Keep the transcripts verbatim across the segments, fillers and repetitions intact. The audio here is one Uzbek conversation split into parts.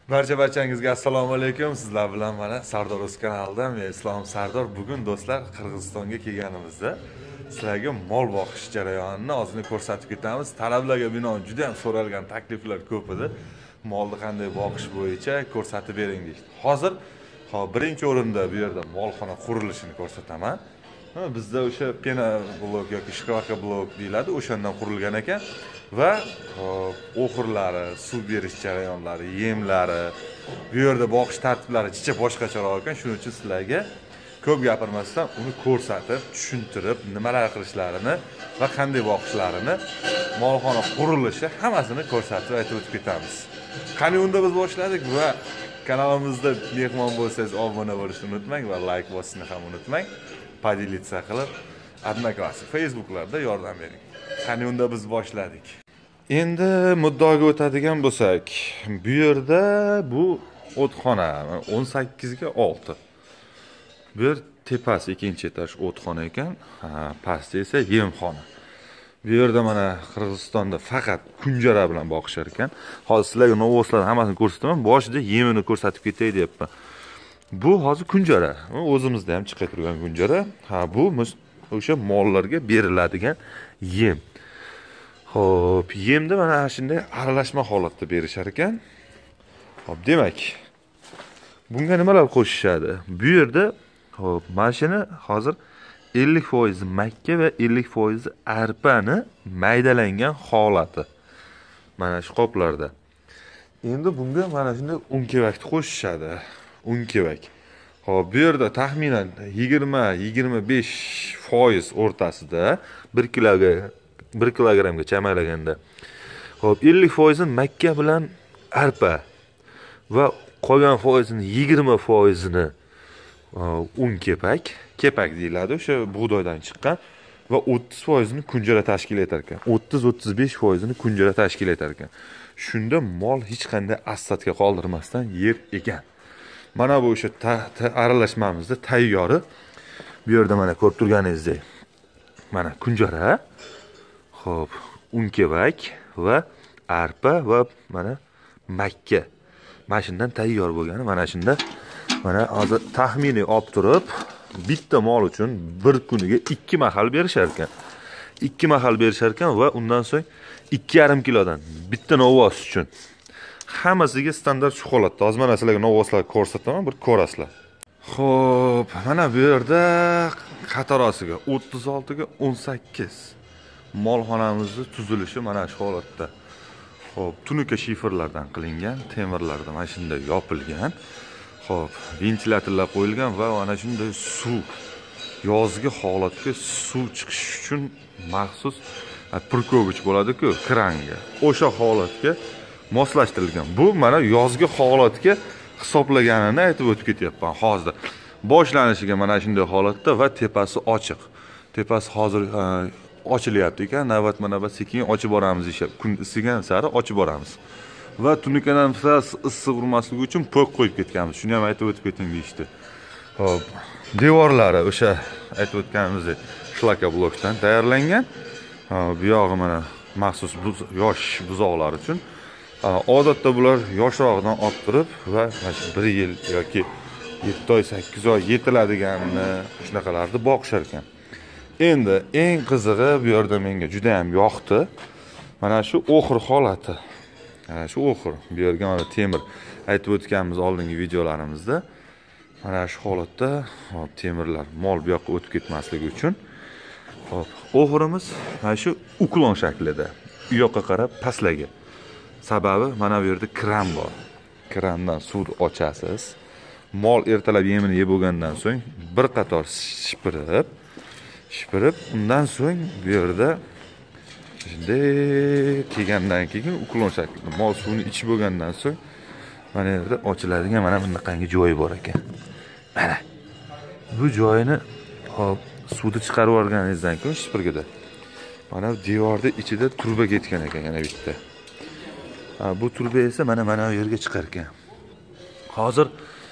Barcha barchangizga assalomu alaykum. Sizlar bilan mana Sardor O'z kanalidan men Islom Sardor. Bugun do'stlar Qirg'izistonga kelganimizda sizlarga mol boqish jarayonini ozgina ko'rsatib ketamiz. Talablarga binoan juda ham so'ralgan takliflar ko'p edi. Molni qanday boqish bo'yicha ko'rsatib bering deydi. Hozir hop birinchi o'rinda bu yerda molxona qurilishini ko'rsataman. Bizda o'sha pena blok yoki shkvarka blok deyiladi, o'shandan qurilgan ekan va o'xirlari, suv berish jarayonlari, yemlari, bu yerda boqish tartiblari chicha boshqacharoq ekan. Shuning uchun sizlarga ko'p gapirmasdan uni ko'rsatib, tushuntirib, nimalar qilishlarini va qanday boqishlarini, molxona qurilishi hammasini ko'rsatib aytib o'tib ketamiz. Qani unda biz boshladik va kanalimizda mehmon bo'lsangiz obuna bo'lishni unutmang va like bosishni ham unutmang. Podelitsa qilib, Odnoklassik, Facebooklarda yordam bering. Qani unda biz boshladik. Endi muddaoga o'tadigan bo'lsak, bu yerda bu o'txona o'n sakkiz ga olti. Bu yer tepasi ikkinchi etaj o'txona ekan, pastda esa yemxona. Bu yerda mana Qirg'izistonda faqat kunjara bilan boqishar ekan. Hozir sizlarga novoslarni hammasini ko'rsataman, boshida yemini ko'rsatib ketay deyapman. Bu hozir kunjara, o'zimizda ham chiqib turgan kunjara. Ha, bu o'sha mollarga beriladigan yem. Xo'p, yemni mana shunday aralashma holatda berishar ekan. Xo'p, demak, bunga nimalar qo'shishadi? Bu yerda xo'p, mashina hozir ellik foiz makka va ellik foiz arpani maydalangan holati. Mana shu qoplarda. Endi bunga mana shunday un kevakni qo'shishadi. Un kevak. Xo'p, bu yerda taxminan yigirma yigirma besh foiz o'rtasida bir kiloga bir kilogramga chamaylaganda. Xo'p, ellik foiz makka bilan arpa va qolgan foizini yigirma foiz ni un kepak, kepak deyiladi, o'sha bug'doydan chiqqan va o'ttiz foiz ni kunjara tashkil etar ekan. o'ttiz o'ttiz besh foiz ni kunjara tashkil etar ekan. Shunda mol hech qanday assadga qoldirmasdan yer ekan. Mana bu o'sha aralashmamizda tayyori. Bu yerda mana ko'rib turganingizdek, mana kunjara, xo'p, un kevak va arpa va mana makka. Mana shundan tayyor bo'lgani mana shunda. Mana hozir taxminiy olib turib, bitta mol uchun bir kuniga ikki mahal berishar ekan. ikki mahal berishar ekan va undan so'ng ikki yarim kilodan bitta novvos uchun. Hammasiga standart shu holatda. Hozir mana sizlarga novvoslarni ko'rsataman, bir ko'rasizlar. Xo'p, mana bu yerda qatorasiga o'ttiz olti ga o'n sakkiz molxonamizning tuzilishi mana shu holatda. Xo'p, tunuka shiferlardan qilingan, temirlardan mana shunday yopilgan. Xo'p, ventilyatorlar qo'yilgan va mana shunday suv yozgi holatga suv chiqish uchun maxsus purkovich bo'ladi-ku, kranga. O'sha holatga moslashtirilgan. Bu mana yozgi holatga hisoblaganini aytib o'tib ketyapman hozir. Boshlanishiga mana shunday holatda va tepasi ochiq. Tepasi hozir ochilyapti ekan, navbat mana navbat sekin ochib boramiz ishab. Kun isigan sari ochib boramiz. Va tunikadan issiq urmasligi uchun po'k qo'yib ketganmiz. Shuni ham aytib o'tib keting deyishdi. Xo'p, devorlari o'sha aytib o'tganimizdek shlaka blokdan tayyorlangan. Bu yog'i mana maxsus yosh buzoqlar uchun. Odatda bular yoshroqdan olib turib va bir yil yoki yetti oy, sakkiz oy yetiladiganini shunaqalarni boqishar ekan. Endi eng qizig'i bu yerda menga juda ham yoqdi. Mana shu o'xir holati. Mana shu o'xir. Bu yerga mana temir aytib o'tganmiz oldingi videolarimizda. Mana shu holatda hop temirlar mol bu yoqqa o'tib ketmasligi uchun. Hop, o'xirimiz mana shu uklon shaklida. U yoqqa qarab pastlagan. Sababi mana bu yerda kran bor. Krandan suv ochasiz. Mol ertalab yemini yeb bo'lgandan so'ng bir qator shipirib, shipirib, undan so'ng bu yerda shunday kelgandan keyin uklon shaklida mol suvini ichib bo'lgandan so'ng mana yerda ochiladigan mana bunaqangi joyi bor ekan. Mana bu joyini hop suvni chiqarib olganingizdan keyin shipirgida mana devorda ichida turba ketgan ekan yana bitta. Bu turba esa mana mana bu yerga chiqar ekan. Hozir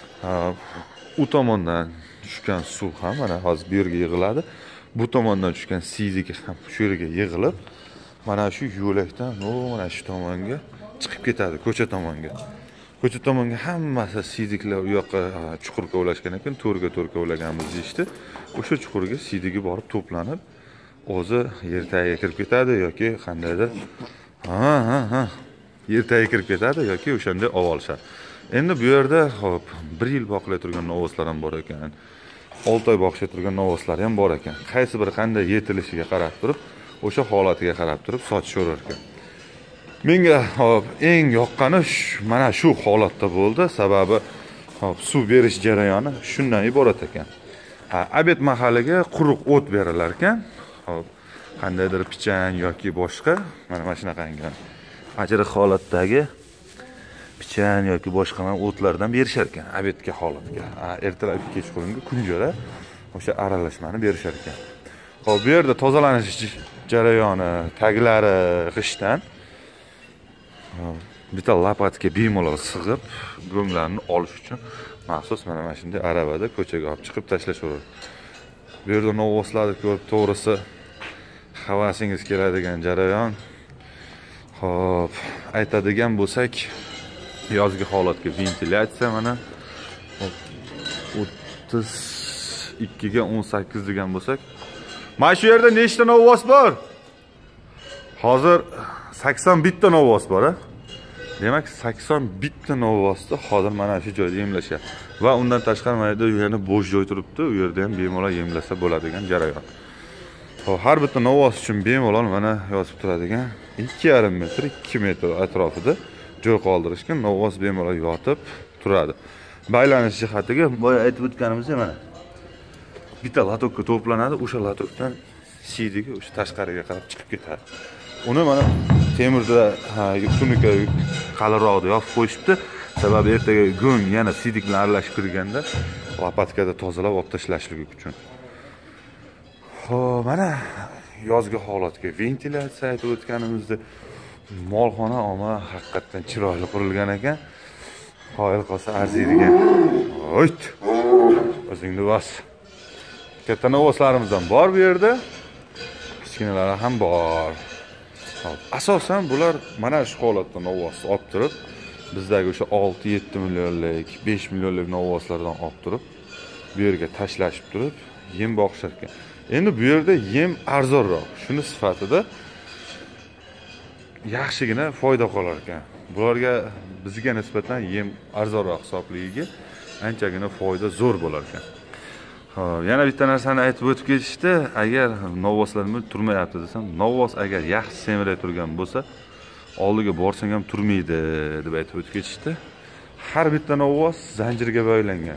u tomondan tushgan suv ham mana hozir bu yerga yig'iladi. Bu tomondan tushgan siydagi ham shu yerga yig'ilib, mana shu yo'lakdan o mana shu tomonga chiqib ketadi, ko'cha tomonga. ko'cha tomonga hammasi siydiklar u yoqqa chuqur kovlashgan ekan, to'rga to'r kovlaganmiz deyishdi. O'sha chuqurga siydigi borib to'planib, o'zi yer tagiga kirib ketadi yoki qandaydir ha ha ha yer tagiga kirib ketadi yoki o'shanda olishadi. Endi bu yerda hop bir yil boqila turgan novvoslar ham bor ekan. olti oy boqisha turgan novvoslar ham bor ekan. Qaysi biri qanday yetilishiga qarab turib, o'sha holatiga qarab turib sotishaverar ekan. Menga hop eng yoqqani mana shu holatda bo'ldi. Sababi hop suv berish jarayoni shundan iborat ekan. Ha, obed mahaliga quruq o't berilar ekan. Hop qandaydir pichan yoki boshqa mana mana shunaqangi ajriq holatdagi pichan yoki boshqa o'tlardan berishar ekan obedga holatga. Ertalab kechqurungi kunjara o'sha aralashmani berishar ekan. Hop bu yerda tozalanish jarayoni taglari g'ishtdan bitta lapatga bemalol sig'ib go'nglarni olish uchun maxsus mana mana shunday aravada ko'chaga olib chiqib tashlashaveradi. Bu yerda novvoslarni ko'rib to'g'risi havasingiz keladigan jarayon. Hop aytadigan bo'lsak, yozgi holatga ventilyatsiya mana o'ttiz ikkiga o'n sakkiz degan bo'lsak, mana shu yerda nechta novvos bor? Hozir sakson bitta novvos bor, a? Demak, sakson bitta novvosni hozir mana shu joyda emlashyapti. Va undan tashqari mana yerda yana bo'sh joy turibdi, u yerda ham bemalol emlasa bo'ladigan jarayon. Hop, har bitta novvos uchun bemalol mana yozib turadigan ikki yarim metr, ikki metr atrofida joy qoldirishgan novvos bemalol yotib turadi. Baylanish jihatiga boya aytib o'tganimizda mana bitta latokka to'planadi, o'sha latokdan siydigi o'sha tashqariga qarab chiqib ketadi. Uni mana temirda tunuka qalinroqda yopib qo'yishibdi. Sababi ertaga go'ng yana siydik bilan aralashib kirganda lopatkada tozalab olib tashlashligi uchun. Xo'p, mana yozgi holatga ventilyatsiya aytib o'tganimizda molxona oma haqiqatan chiroyli qurilgan ekan. Qoyil qolsa arziydigan. Oyt. O'zingni bas. Katta novvoslarimiz ham bor bu yerda. Kichkinalari ham bor. Hop, asosan bular mana shu holatda novvos olib turib, bizdagi o'sha olti yetti millionlik, besh millionlik novvoslardan olib turib, bu yerga tashlashib turib, yem boqishar ekan. Endi bu yerda yem arzonroq. Shuni sifatida yaxshigina foyda qolar ekan. Bularga bizga nisbatan yem arzonroq hisobligiga anchagina foyda zo'r bo'lar ekan. Xo'p, yana bitta narsani aytib o'tib ketishdi. Agar novvoslarimiz turmayapti desam, novvos agar yaxshi semiray turgan bo'lsa, oldiga borsang ham turmaydi deb aytib o'tib ketishdi. Har bitta novvos zanjirga bog'langan.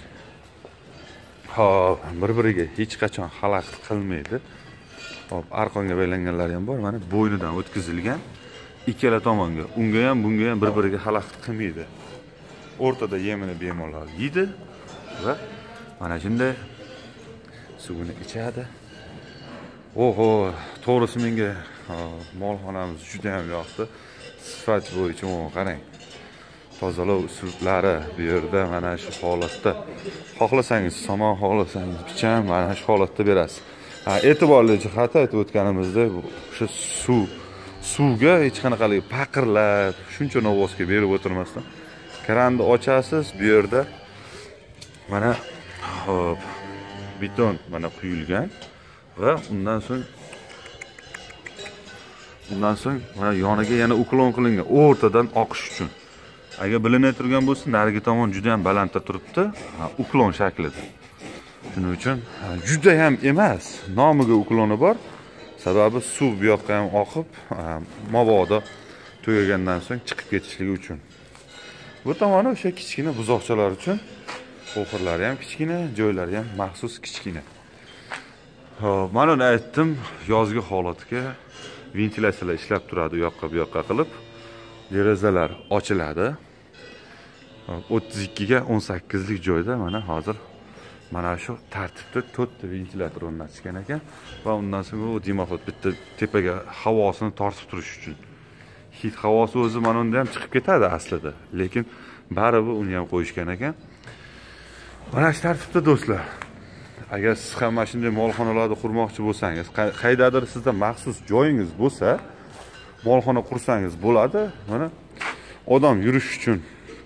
Hop, bir-biriga hech qachon xalaqit qilmaydi. Hop, arqonga bog'langanlari ham bor. Mana bo'ynidan o'tkazilgan. Ikkala tomonga, unga ham, bunga ham bir-biriga xalaqit qilmaydi. O'rtada yemini bemalol yeydi va mana shunday suvini ichadi. Oho, to'g'risi menga molxonamiz juda ham yoqdi. Sifat bo'yicha qarang. Tozalov uslublari bu yerda mana shu holatda. Xohlasangiz somon, xohlasangiz pichan mana shu holatda berasiz. Ha, e'tiborli jihati aytib o'tganimizda o'sha suv suvga hech qanaqalik paqirlab, shuncha novvosga berib o'tirmasdan kranni ochasiz, bu yerda mana hop beton mana quyilgan va undan so'ng undan so'ng mana yoniga yana uklon qilingan o'rtadan oqish uchun. Agar bilinay turgan bo'lsa, narigi tomon juda ham balandda turibdi, uklon shaklida. Shuning uchun juda ham emas, nomiga ukloni bor. Sababi suv bu yoqqa ham oqib, mabodo tugagandan so'ng chiqib ketishligi uchun. Bu tomoni o'sha kichkina buzoqchalar uchun. O'xirlari ham kichkina, joylari ham maxsus kichkina. Xo'p, mana uni aytdim, yozgi holatga ventilyatsiyalar ishlab turadi, u yoqqa bu yoqqa qilib. Derazalar ochiladi. o'ttiz ikkiga o'n sakkiz lik joyda mana hozir mana shu tartibda to'rtta ventilyator o'rnatishgan ekan va undan so'ng u dimofon bitta tepaga havosini tortib turish uchun. Hid havosi o'zi mana unda ham chiqib ketadi aslida, lekin baribir uni ham qo'yishgan ekan. Mana shu tartibda do'stlar. Agar siz ham mana shunday molxonalarni qurmoqchi bo'lsangiz, qaydadir sizda maxsus joyingiz bo'lsa, molxona qursangiz bo'ladi. Mana odam yurish uchun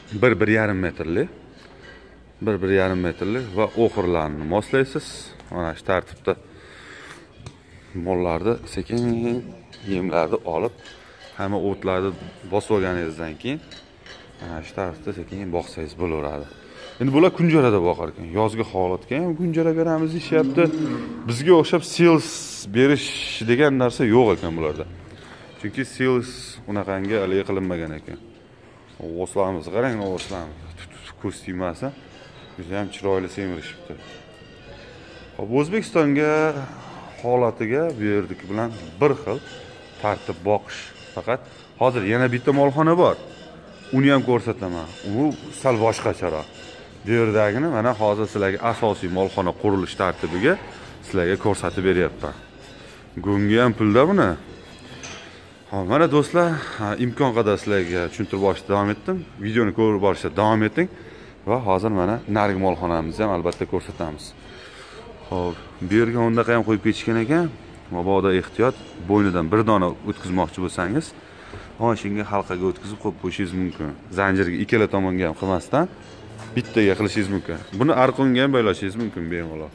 bir bir yarim metrli bir bir yarim metrli va o'xirlarni moslaysiz. Mana shu tartibda mollarni sekin yemlarni olib, hamma o'tlarni bosib olganingizdan keyin mana shu tartibda sekin boqsangiz bo'laveradi. Endi bular kunjarada boqar ekan. Yozgi holatga ham kunjara beramiz deyapti. Bizga o'xshab sales berish degan narsa yo'q ekan bularda. Chunki sales unaqangi hali qilinmagan ekan. O'slarimiz qarang, o'slarimiz. Kostyumasi juda ham chiroyli semirishibdi. Hop, O'zbekistonga holatiga bu yerdagi bilan bir xil tartib boqish. Faqat hozir yana bitta molxona bor. Uni ham ko'rsataman. U sal boshqacharoq. Bu yerdagini mana hozir sizlarga asosiy molxona qurilish tartibiga sizlarga ko'rsatib beryapman. Go'ngi ham pulda buni. Hop, mana do'stlar, imkon qadar sizlarga tushuntirib borishda davom etdim. Videoni ko'rib borishda davom eting va hozir mana narigi molxonamizni ham albatta ko'rsatamiz. Hop, bu yerga undaqa ham qo'yib ketishgan ekan. Mabodo ehtiyot, bo'ynidan bir dona o'tkazmoqchi bo'lsangiz, mana shunga halqaga o'tkazib qo'yib qo'yishingiz mumkin. Zanjirga ikkala tomonga ham qilmasdan bittaga qilishingiz mumkin. Buni arqonga ham bo'ylashingiz mumkin bemalol.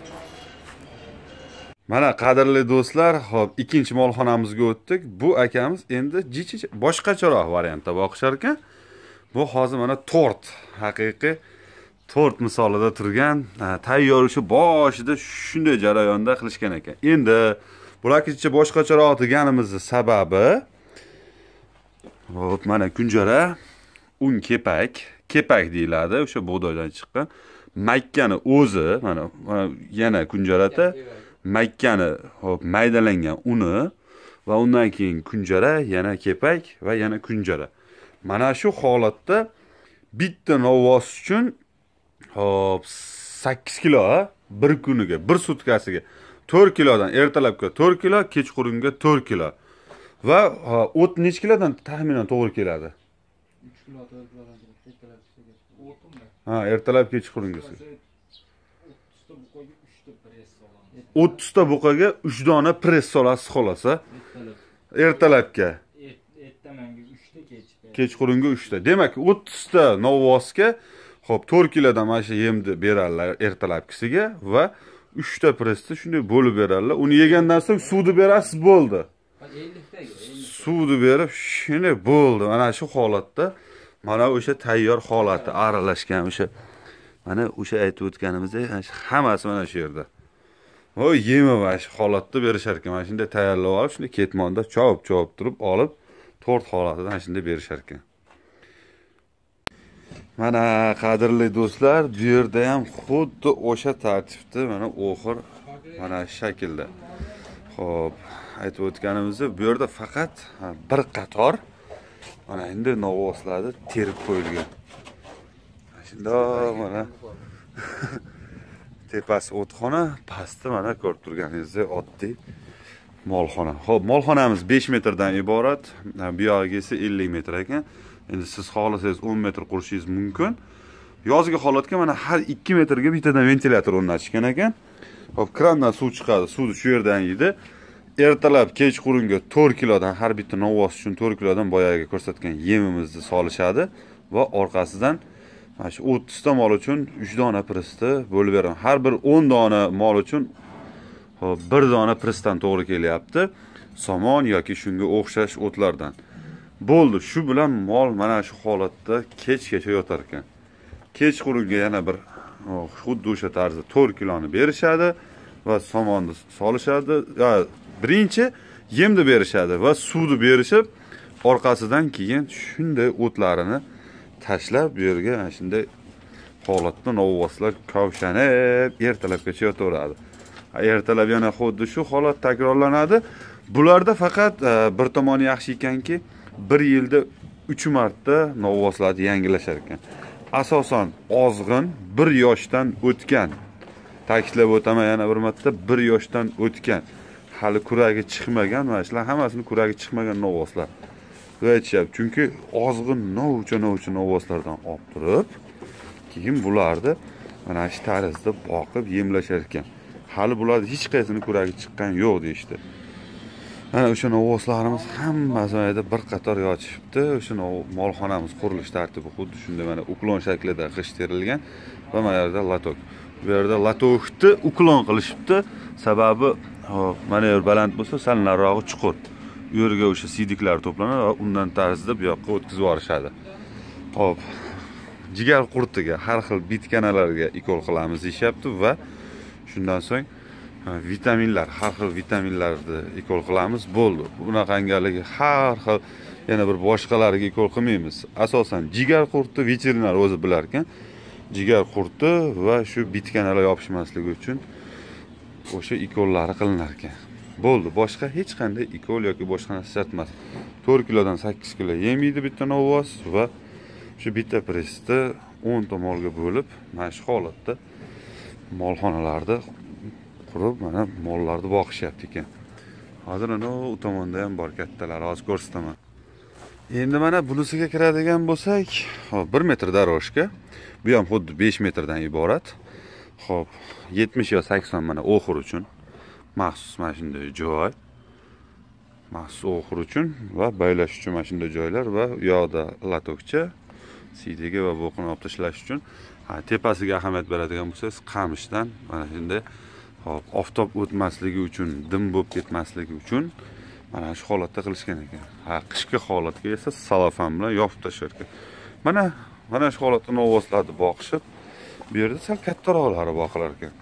Mana qadrli do'stlar, hop, ikkinchi molxonamizga o'tdik. Bu akamiz endi jichi boshqacharoq variantda boqishar ekan. Bu hozir mana tort, haqiqiy tort misolida turgan, tayyor o'sha boshida shunday jarayonda qilishgan ekan. Endi bularkicha boshqacharoq deganimizning sababi hop, mana kunjara, un kepak, kepak deyiladi, o'sha bug'doydan chiqqan. Makkani o'zi, mana yana kunjarada makkani hop maydalangan uni va undan keyin kunjara, yana kepak va yana kunjara. Mana shu holatda bitta novvos uchun hop sakkiz kilo bir kuniga, bir sutkasiga to'rt kilodan ertalabga to'rt kilo, kechqurunga to'rt kilo. Va o't necha kilodan taxminan to'g'ri keladi? uch kilo, to'rt kilodan ertalabga. O'tmi? Ha, ertalab kechqurungisi. o'ttiz ta buqaga uch ta press solamiz. o'ttiz ta buqaga uch dona press solasiz xolasa. Ertalabga. Ertamanga uch ta, kechga. Kechqurunga uch ta. Demak, o'ttiz ta novvosga hop to'rt kilodan mana shu yemni berarlar ertalabkisiga va uch ta pressni shunday bo'lib berarlar. Uni yegandan so'ng suvni berasiz, bo'ldi. Suvni berib shunday bo'ldi. Mana shu holatda mana o'sha tayyor holati aralashgan o'sha mana o'sha aytib o'tganimizdek hammasi mana shu yerda. Voy, yemi va shu holatda berishar ekan. Mana shunday tayyorlab olib, shunday ketmonda chop-chop turib olib, to'rt holatidan shunday berishar ekan. Mana qadrli do'stlar, bu yerda ham xuddi o'sha tartibda mana o'xir mana shu shaklda. Xo'p, aytib o'tganimizda bu yerda faqat bir qator mana endi novvoslarni terib qo'yilgan. Shundoq mana tepasi o'txona, pasti mana ko'rib turganingizdek oddiy molxona. Xo'p, molxonamiz besh metrdan iborat, bu yog'iga esa ellik metr ekan. Endi siz xohlasangiz o'n metr qurishingiz mumkin. Yozgi holatga mana har ikki metrga bittadan ventilyator o'rnatishgan ekan. Hop, krandan suv chiqadi, suvni shu yerdan yeydi. Ertalab kechqurunga to'rt kilodan har bitta novvos uchun to'rt kilodan boyaga ko'rsatgan yemimizni solishadi va orqasidan mana shu o'ttiz ta mol uchun uch dona pressni bo'lib beraman. Har bir o'n dona mol uchun hop bir dona pressdan to'g'ri kelyapti. Somon yoki shunga o'xshash o'tlardan. Bo'ldi, shu bilan mol mana shu holatda kechgacha yotar ekan. Kechqurunga yana bir xuddi o'sha tarzda to'rt kiloni berishadi va somonni solishadi. Birinchi yemni berishadi va suvni berishib, orqasidan keyin shunday o'tlarini tashlab bu yerga shunday holatda novvoslar kavshanib ertalabgacha yotaveradi. Ertalab yana xuddi shu holat takrorlanadi. Bularda faqat bir tomoni yaxshi ekanki, bir yilda uch marta novvoslarni yangilashar ekan. Asosan ozg'in bir yoshdan o'tgan. Ta'kidlab o'taman yana bir marta, bir yoshdan o'tgan. Hali kuragi chiqmagan, mana shular hammasini kuragi chiqmagan novvoslar. Aytishyapti, chunki ozg'in novcha-novcha novvoslardan olib turib, keyin bularni mana shu tarzda boqib yemlashar ekan. Hali bularda hech qaysini kuragi chiqqan yo'q deyishdi. Mana o'sha novvoslarimiz hammasi yerda bir qator yotishibdi. O'sha molxonamiz qurilish tartibi xuddi shunday mana uklon shaklida g'isht terilgan va mana yerda latok. Bu yerda latokni uklon qilishibdi. Sababi mana yer baland bo'lsa, sal narog'i chuqur. U yerga o'sha siydiklar to'planadi va undan tarzda bu yoqqa o'tkazib yuborishadi. Xo'p. Jigar qurtiga, har xil bitkanalarga ikol qilamiz deyapti va shundan so'ng vitaminlar, har xil vitaminlarni ikol qilamiz, bo'ldi. Bunaqangaligi har xil yana bir boshqalariga ikol qilmaymiz. Asosan jigar qurti veterinar o'zi bilar ekan. Jigar qurti va shu bitkanalar yopishmasligi uchun o'sha ikollari qilinar ekan. Bo'ldi, boshqa hech qanday ikol yoki boshqa narsa shart emas. to'rt kilodan sakkiz kilo yemaydi bitta novvos va shu bitta pressda o'n ta molga bo'lib, mana shu holatda molxonalarda qurib, mana mollarni boqishyapti ekan. Hozir ana u tomonda ham bor kattalar, hozir ko'rsataman. Endi mana bunisiga kiradigan bo'lsak, hop bir metr doroshka. Bu ham xuddi besh metrdan iborat. Hop, yetmish yo sakson mana oxir uchun maxsus mana shunday joy. Maxsus oxir uchun va baylash uchun mana shunday joylar va u yoqda latokcha, siydiga va bo'qini olib tashlash uchun. Ha, tepasiga ahamiyat beradigan bo'lsangiz, qamishdan mana shunday hop oftob o'tmasligi uchun, dim bo'lib ketmasligi uchun mana shu holatda qilishgan ekan. Ha, qishki holatga esa salofan bilan yopib tashlarkan. Mana mana shu holatda novvoslarni boqishib, bu yerda sal kattaroqlari boqilar ekan.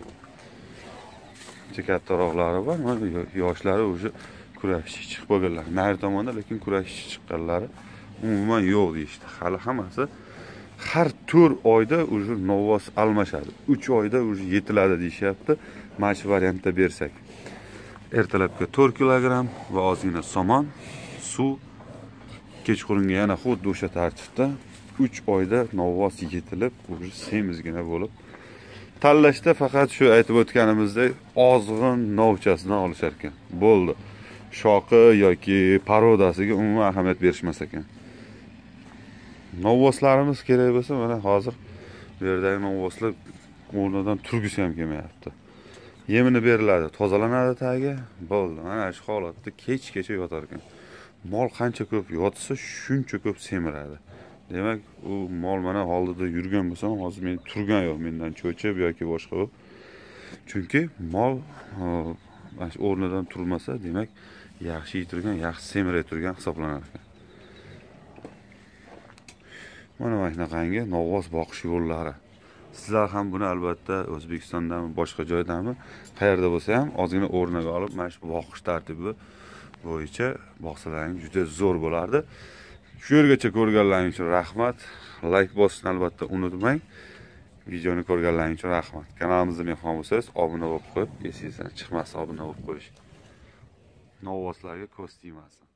Juda kattaroqlari bor, mana yoshlari o'sha kurashchi chiqib bo'lganlar. Nari tomonda lekin kurashchi chiqqanlari umuman yo'q deyishdi. Hali hammasi har to'rt oyda o'sha novvos almashadi. uch oyda o'sha yetiladi deyishyapti. Mana shu variantda bersak. Ertalabga to'rt kilogramm va ozgina somon, suv, kechqurunga yana xuddi o'sha tartibda uch oyda novvos yetilib, o'sha semizgina bo'lib. Tanlashda faqat shu aytib o'tganimizdek ozg'in novchasini olishar ekan. Bo'ldi. Shoqi yoki parodasiga umuman ahamiyat berishmas ekan. Novvoslarimiz kerak bo'lsa, mana hozir bu yerdagi novvoslar o'rnidan turgisi ham kelmayapti. Yemini beriladi, tozalanadi tagi, bo'ldi. Mana shu holatda kech-kecha yotar ekan. Mol qancha ko'p yotsa, shuncha ko'p semiradi. Demak, u mol mana oldida yurgan bo'lsam, hozir men turgan yo'q, mendan cho'chib yoki boshqa bo'lib. Chunki mol mana shu o'rnidan turmasa, demak, yaxshi yetirgan, yaxshi semiray turgan hisoblanar ekan. Mana mana shunaqangi novvos boqish yo'llari. Sizlar ham buni albatta O'zbekistondami, boshqa joydami, qayerda bo'lsa ham ozgina o'rniga olib, mana shu boqish tartibi bo'yicha boqsalaringiz juda zo'r bo'lardi. Shu yergacha ko'rganlaringiz uchun rahmat. Like bosishni albatta unutmang. Videoni ko'rganlaringiz uchun rahmat. Kanalimizga mehmon bo'lsangiz, obuna bo'lib qo'yib, esingizdan chiqmasa obuna bo'lib qo'yish. Novvoslarga ko'z tegmasin.